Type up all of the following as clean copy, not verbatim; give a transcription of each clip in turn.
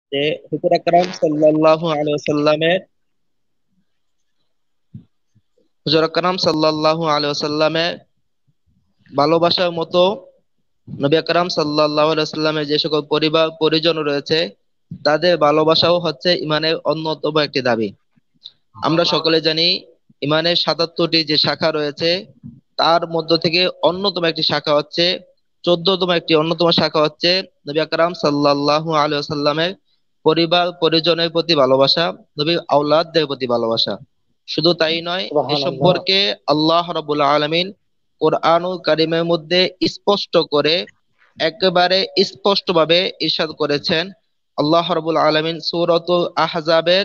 যে হুজুর আকরাম সাল্লাল্লাহু আলাইহি ওয়াসাল্লামের হুজুর আকরাম সাল্লাল্লাহু আলাইহি ওয়াসাল্লামের ভালোবাসার মতো নবী আকরাম সাল্লাল্লাহু আলাইহি ওয়াসাল্লামের যে সকল পরিবার পরিজন রয়েছে তাদের ভালোবাসাও হচ্ছে ইমানের অন্যতম একটি দাবি। আমরা সকলে জানি ইমানের ৭৭টি যে শাখা রয়েছে তার মধ্য থেকে অন্যতম একটি শাখা হচ্ছে ১৪তম একটি অন্যতম শাখা হচ্ছে নবী আকরাম সাল্লাল্লাহু আলাইহি ওয়াসাল্লামের পরিবার পরিজনের প্রতি ভালোবাসা, নবীর আওলাদদের প্রতি ভালোবাসা। শুধু তাই নয়, এ সুবহানাল্লাহ। সম্পর্কে আল্লাহ রাব্বুল আলামিন কোরআনুল কারীমের মধ্যে স্পষ্ট করে একেবারে স্পষ্টভাবে ইরশাদ করেছেন। আল্লাহ রাব্বুল আলামিন সূরাতুল আহজাবের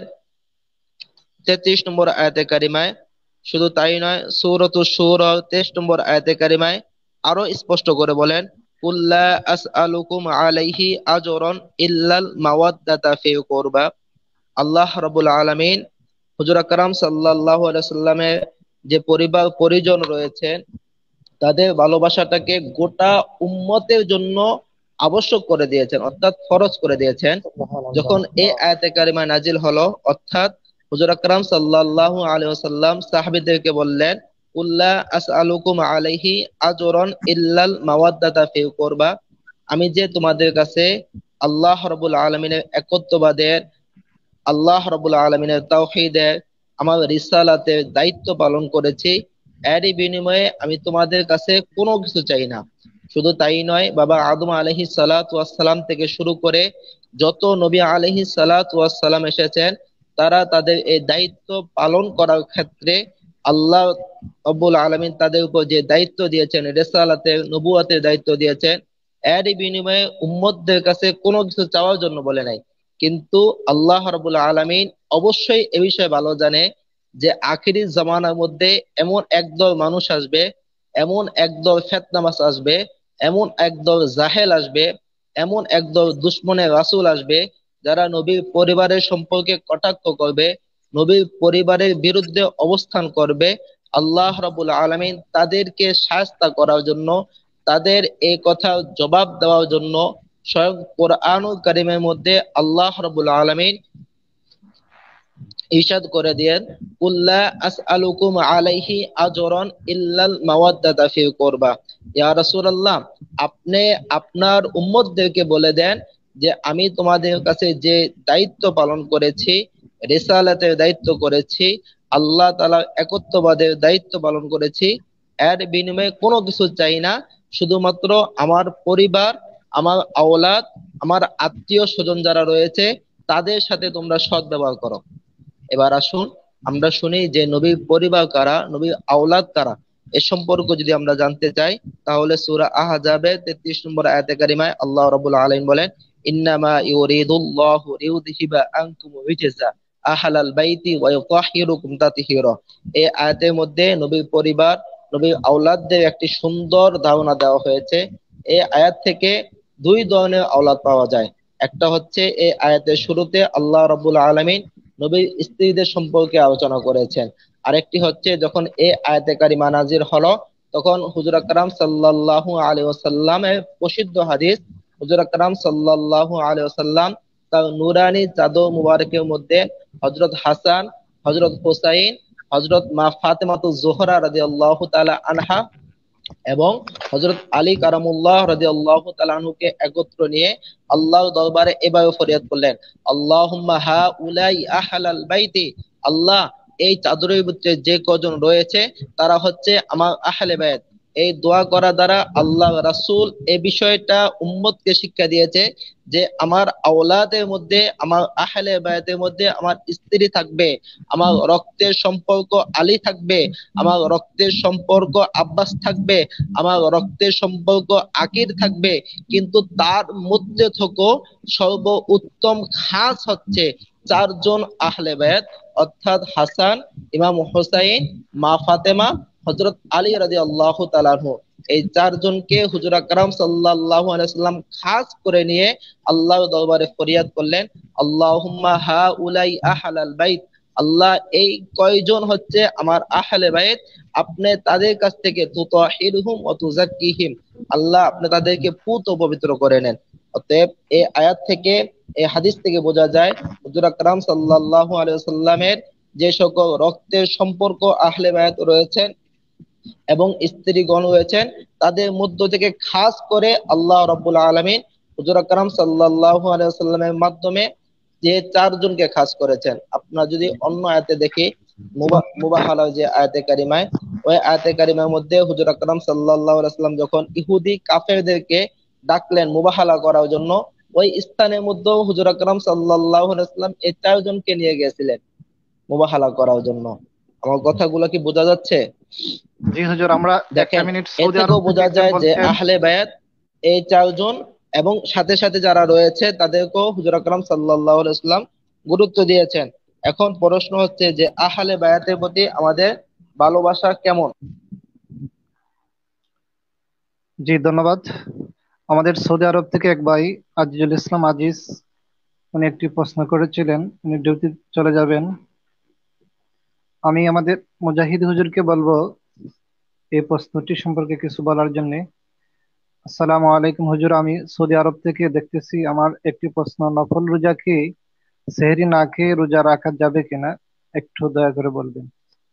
৩৩ নম্বর আয়াতে কারিমায়, শুধু তাই নয়, সূরাতুশ শূরা ২৩ নম্বর আয়াতে কারিমায় আরো স্পষ্ট করে বলেন, কুল্লা আসআলুকুম আলাইহি আজরান ইল্লাল মাওয়াদ্দাতা ফিল কুরবা। আল্লাহ রাব্বুল আলামিন হুজুর আকরাম সাল্লাল্লাহু আলাইহি সাল্লামের যে পরিবার পরিজন রয়েছেন তাদের ভালোবাসাটাকে গোটা উম্মতের জন্য আবশ্যক করে দিয়েছেন, অর্থাৎ ফরজ করে দিয়েছেন। সুবহানাল্লাহ। যখন এই আয়াতে কারিমা নাজিল হলো, অর্থাৎ হুজুর আকরাম সাল্লাল্লাহু আলাইহি ওয়াসাল্লাম সাহাবীদেরকে বললেন, কুল্লা আসআলুকুম আলাইহি আজরান ইল্লাল মাওয়াদ্দাতা ফিল কুরবা। আমি যে তোমাদের কাছে আল্লাহ রাব্বুল আলামিনের একত্ববাদের, আল্লাহ রাব্বুল আলামিনের তাওহীদের, আমার রিসালাতের দায়িত্ব পালন করেছি, এরই বিনিময়ে আমি তোমাদের কাছে কোনো কিছু চাই না। শুধু তাই নয়, বাবা আদম আলাইহিস সালাতু ওয়াস সালাম থেকে শুরু করে যত নবী আলাইহিস সালাতু ওয়াস সালাম এসেছেন তারা তাদের এই দায়িত্ব পালন করার ক্ষেত্রে আল্লাহ রাব্বুল আলামিন তাদের উপর যে দায়িত্ব দিয়েছেন, রিসালাতের নবুয়তের দায়িত্ব দিয়েছেন, এরই বিনিময়ে উম্মতদের কাছে কোনো কিছু চাওয়ার জন্য বলে নাই। কিন্তু আল্লাহ রাব্বুল আলামিন অবশ্যই এ বিষয়ে ভালো জানে যে আখিরি জামানার মধ্যে এমন একদল মানুষ আসবে, এমন একদল ফেতনাবাজ আসবে, এমন একদল জাহেল আসবে, এমন একদল দুশমনে রাসূল আসবে যারা নবীর পরিবারের সম্পর্কে কটাক্ষ করবে, নবীর পরিবারের বিরুদ্ধে অবস্থান করবে। আল্লাহ রাব্বুল আলামিন তাদেরকে শায়েস্তা করার জন্য, তাদের এই কথা জবাব দেওয়ার জন্য স্বয়ং কোরআনুল কারীমের মধ্যে আল্লাহ রাব্বুল আলামিন ইরশাদ করে দেন, কুল্লা আসআলুকুম আলাইহি আজরান ইল্লাল মাওয়াদ্দাতা ফিল কুরবা। ইয়া রাসূলুল্লাহ, আপনি আপনার উম্মতদেরকে বলে দেন যে আমি তোমাদের কাছে যে দায়িত্ব পালন করেছি, রিসালাতের দায়িত্ব করেছি, আল্লাহ তাআলার একত্ববাদের দায়িত্ব পালন করেছি, এর বিনিময়ে কোনো কিছু চাই না। শুধুমাত্র আমার পরিবার, আমার আওলাদ, আমার আত্মীয় স্বজন যারা রয়েছে তাদের সাথে তোমরা সৎ ব্যবহার করো। এবার আসুন আমরা শুনি যে নবীর পরিবার কারা, নবীর আওলাদ কারা। এ সম্পর্কে যদি আমরা জানতে চাই তাহলে সূরা আহজাবের 33 নম্বর আয়াতে কারিমায় আল্লাহ রাব্বুল আলামিন বলেন, ইন্নামা ইউরিদুল্লাহু লিইউযহিবা আনকুম রিজসা আহলাল বাইতি ওয়া ইউতাহহিরুকুম তাতহীরা। এই আয়াতের মধ্যে নবীর পরিবার, নবীর আওলাদদের একটি সুন্দর ধারণা দেওয়া হয়েছে। এই আয়াত থেকে দুই ধরনের আওলাদ পাওয়া যায়। একটা হচ্ছে এই আয়াতের শুরুতে আল্লাহ রাব্বুল আলামিন নবীর স্ত্রীদের সম্পর্কে আলোচনা করেছেন। আরেকটি হচ্ছে যখন এই আয়াতে কারিমা নাজির হলো তখন হুজুর আকরাম সাল্লাল্লাহু আলাইহি ওয়াসাল্লামের প্রসিদ্ধ হাদিস, হুজুর আকরাম সাল্লাল্লাহু আলাইহি ওয়াসাল্লাম তার নুরানি চাদর মুবারকের মধ্যে হযরত হাসান, হযরত হুসাইন, হযরত মা ফাতেমাতুজ জোহরা রাদিয়াল্লাহু তাআলা আনহা এবং হযরত আলী কারামুল্লাহ রাদিয়াল্লাহু তাআলা আনহুকে একত্র নিয়ে আল্লাহর দরবারে এভাবে ফরিয়াদ করলেন, আল্লাহুম্মা হাউলাই আহলাল বাইতি। আল্লাহ, এই চাদরের ভিতরে যে কজন রয়েছে তারা হচ্ছে আমার আহলে বায়াত। এই দোয়া করা দ্বারা আল্লাহ রাসূল এই বিষয়টা উম্মতকে শিক্ষা দিয়েছে যে আমার আওলাদের মধ্যে, আমার আহলে বায়াতের মধ্যে আমার স্ত্রী থাকবে, আমার রক্তের সম্পর্ক আলী থাকবে, আমার রক্তের সম্পর্ক আব্বাস থাকবে, আমার রক্তের সম্পর্ক আকির থাকবে, কিন্তু তার মধ্যে থেকে সর্ব উত্তম খাস হচ্ছে চারজন আহলে বায়াত, অর্থাৎ হাসান, ইমাম হুসাইন, মা ফাতেমা, হযরত আলী রাদিয়াল্লাহু তাআলা আনহু। এই চারজনকে হুজুর আকরাম সাল্লাল্লাহু আলাইহি ওয়াসাল্লাম খাস করে নিয়ে আল্লাহর দরবারে ফরিয়াদ করলেন, আল্লাহুম্মা হাউলাই আহলাল বাইত। আল্লাহ, এই কয়জন হচ্ছে আমার আহলে বাইত, আপনি তাদের কাছ থেকে তুতাহিরুহুম ওয়া তুযাক্কিহিম, আল্লাহ আপনি তাদেরকে পুত ও পবিত্র করে নেন। অতএব এই আয়াত থেকে এই হাদিস থেকে বোঝা যায় হুজুর আকরাম সাল্লাল্লাহু আলাইহি ওয়াসাল্লামের যে সকল রক্তের সম্পর্ক আহলে বায়াত রয়েছেন এবং স্ত্রীগণ রয়েছেন, তাদের মধ্য থেকে খাস করে আল্লাহ রাব্বুল আলামিন হুজুর আকরাম সাল্লাল্লাহু আলাইহি ওয়াসাল্লামের মাধ্যমে যে চারজনকে খাস করেছেন। আপনারা যদি অন্য আয়াতে দেখি, মুবাহালা যে আয়াতে কারিমায়, ওই আয়াতে কারিমার মধ্যে হুজুর আকরাম সাল্লাল্লাহু আলাইহি ওয়াসাল্লাম যখন ইহুদি কাফেরদেরকে ডাকলেন মুবাহালা করার জন্য, ওই স্থানের মধ্যে হুজুর আকরাম সাল্লাল্লাহু আলাইহি ওয়াসাল্লাম এই চারজনকে নিয়ে গেছিলেন মুবাহালা করার জন্য। আমার কথাগুলো কি বোঝা যাচ্ছে? জি হুজুর, আমরা একটা দেখেন, মিনিট এ সৌদি থেকেও আরব থেকে বোঝা একজন যায় যে বলছেন। আহলে বায়াত এই চারজন এবং সাথে সাথে যারা রয়েছে তাদেরকেও হুজুর আকরাম সাল্লাল্লাহু আলাইহি ওয়াসাল্লাম গুরুত্ব দিয়েছেন। এখন প্রশ্ন হচ্ছে যে আহলে বায়াতের প্রতি আমাদের ভালোবাসা কেমন? জি ধন্যবাদ। আমাদের সৌদি আরব থেকে এক ভাই আজিজুল ইসলাম আজিজ, উনি একটি প্রশ্ন করেছিলেন, উনি ডিউটি চলে যাবেন। আমি আমাদের মুজাহিদ হুজুরকে বলবো এই প্রশ্নটি সম্পর্কে কিছু বলার জন্য। আসসালামু আলাইকুম হুজুর, আমি সৌদি আরব থেকে দেখতেছি। আমার একটি প্রশ্ন, নফল রোজা কি সেহরি না খেয়ে রোজা রাখা যাবে কিনা, একটু দয়া করে বলবেন।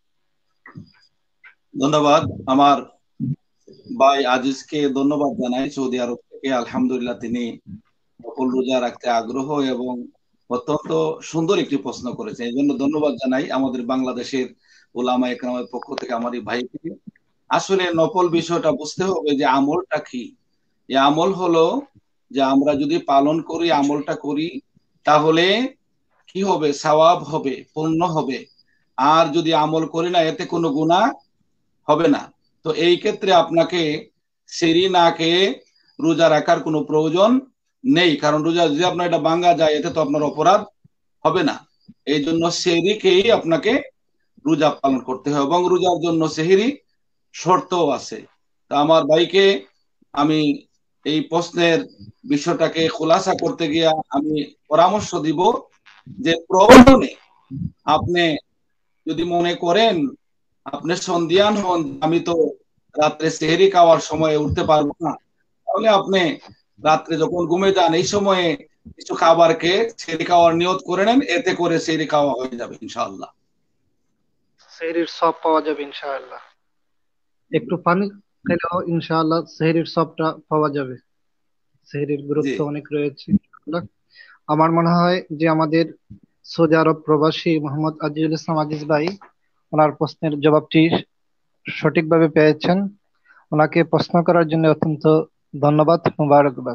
ধন্যবাদ। আমার ভাই আজিজকে ধন্যবাদ জানাই সৌদি আরব থেকে। আলহামদুলিল্লাহ, তিনি নফল রোজা রাখতে আগ্রহ এবং অত্যন্ত সুন্দর একটি প্রশ্ন করেছেন, এই জন্য ধন্যবাদ জানাই আমাদের বাংলাদেশের উলামা একরামের পক্ষ থেকে আমার এই ভাইকে। আসলে নফল বিষয়টা বুঝতে হবে যে আমলটা কি। এই আমল হলো যে আমরা যদি পালন করি, আমলটা করি, তাহলে কি হবে? সওয়াব হবে, পুণ্য হবে। আর যদি আমল করি না, এতে কোনো গুনাহ হবে না। তো এই ক্ষেত্রে আপনাকে সেহরি না খেয়ে রোজা রাখার কোনো প্রয়োজন নেই, কারণ রোজা যদি আপনার এটা ভাঙা যায়, এতে তো আপনার অপরাধ হবে না। এই জন্য সেহরি খেয়েই আপনাকে রোজা পালন করতে হবে এবং রোজার জন্য সেহরি শর্তও আছে। তা আমার ভাইকে আমি এই প্রশ্নের বিষয়টাকে খোলাসা করতে গিয়ে আমি পরামর্শ দিব যে প্রয়োজনে আপনি যদি মনে করেন, আপনি সন্দিহান হন আমি তো রাত্রে সেহরি খাওয়ার সময় উঠতে পারবো না, তাহলে আপনি রাত্রে যখন ঘুমে যান এই সময়ে কিছু খাবারকে সেহরি খাওয়ার নিয়ত করে নেন, এতে করে সেহরি খাওয়া হয়ে যাবে ইনশাআল্লাহ। সেহরির সব পাওয়া যাবে ইনশাআল্লাহ। একটু পানি খেলেও ইনশাআল্লাহ সেহরির সবটা পাওয়া যাবে। সেহরির গুরুত্ব জি অনেক রয়েছে ইনশাআল্লাহ। আমার মনে হয় যে আমাদের সৌদি আরব প্রবাসী মোহাম্মদ আজিজুল ইসলাম আজিজ ভাই ওনার প্রশ্নের জবাবটি সঠিকভাবে পেয়েছেন। ওনাকে প্রশ্ন করার জন্য অত্যন্ত ধন্যবাদ, মুবারকবাদ।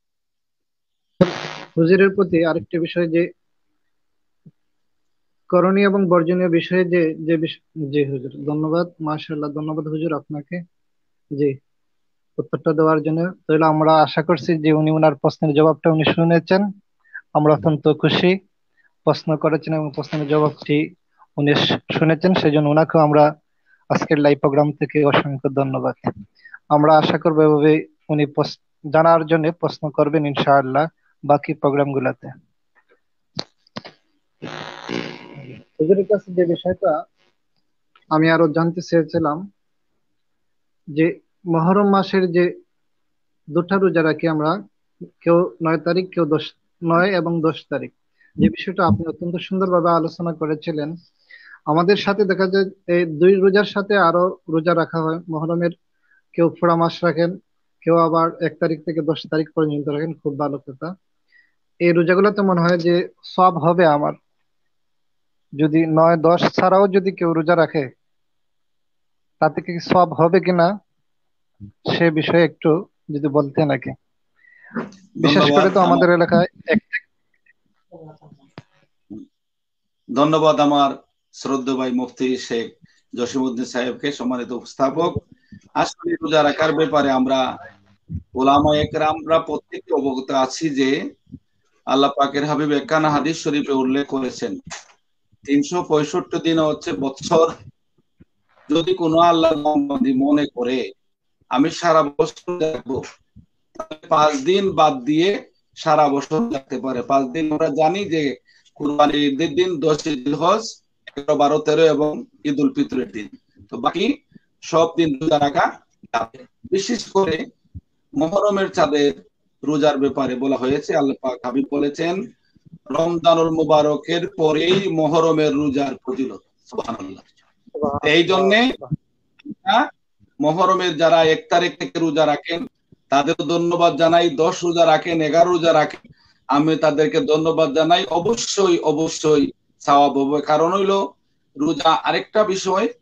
হুজুরের প্রতি আরেকটি বিষয়, যে করণীয় এবং বর্জনীয় বিষয়ে যে যে জি হুজুর, ধন্যবাদ, মাশাআল্লাহ, ধন্যবাদ হুজুর আপনাকে। জি, উত্তরটা দেওয়ার জন্য। তাহলে আমরা আশা করছি যে উনি ওনার প্রশ্নের জবাবটা উনি শুনেছেন। আমরা অত্যন্ত খুশি, প্রশ্ন করেছেন এবং প্রশ্নের জবাবটি উনি শুনেছেন, সেই জন্য ওনাকেও আমরা আজকের লাইভ প্রোগ্রাম থেকে অসংখ্য ধন্যবাদ। আমরা আশা করবো এভাবে উনি জানার জন্য প্রশ্ন করবেন ইনশাআল্লাহ বাকি প্রোগ্রাম গুলাতে। হুজুরের কাছে যে বিষয়টা আমি আরো জানতে চেয়েছিলাম, যে মুহররম মাসের যে দুটা রোজা রাখি আমরা, কেউ 9 তারিখ, কেউ 9 এবং 10 তারিখ, যে বিষয়টা আপনি অত্যন্ত সুন্দরভাবে আলোচনা করেছিলেন। আমাদের সাথে দেখা যায় এই দুই রোজার সাথে আরো রোজা রাখা হয় মুহররমের। কেউ পুরা মাস রাখেন, কেউ আবার 1 তারিখ থেকে 10 তারিখ পর্যন্ত রাখেন। খুব ভালো কথা। এই রোজাগুলোতে মনে হয় যে সব হবে আমার, যদি 9, 10 ছাড়াও যদি কেউ রোজা রাখে তাতে কি সব হবে কিনা সে বিষয়ে একটু যদি বলতেন নাকি। বিশেষ করে তো আমাদের এলাকায় ধন্যবাদ আমার শ্রদ্ধেয় ভাই মুফতি শেখ জসিমউদ্দিন সাহেবকে, সম্মানিত উপস্থাপক। আসলে রোজা রাখার ব্যাপারে আমরা উলামা একরামরা প্রত্যেকে অবগত আছি যে আল্লাহ পাকের হাবিব একখানা হাদিস শরীফে উল্লেখ করেছেন 365 দিন হচ্ছে বছর। যদি কোনো আল্লাহ মনে করে আমি সারা বছর রাখবো, 5 দিন বাদ দিয়ে সারা বছর রাখতে পারে। 5 দিন আমরা জানি যে কুরবানির ঈদের দিন, 10 জিলহজ, 11, 12, 13 এবং ঈদ উল ফিতরের দিন। তো বাকি সব দিন রোজা রাখা যাবে। বিশেষ করে মুহররমের চাঁদের রোজার ব্যাপারে বলা হয়েছে। আল্লাহ পাক হাবিব বলেছেন রমজানুল মুবারকের পরেই মুহররমের রোজার ফজিলত। সুবহানাল্লাহ। এই জন্য মুহররমের যারা 1 তারিখ থেকে রোজা রাখেন তাদের ধন্যবাদ জানাই, 10 রোজা রাখেন, 11 রোজা রাখেন, আমি তাদেরকে ধন্যবাদ জানাই। অবশ্যই অবশ্যই সওয়াব হবে। কারণ হইলো রোজা আরেকটা বিষয়,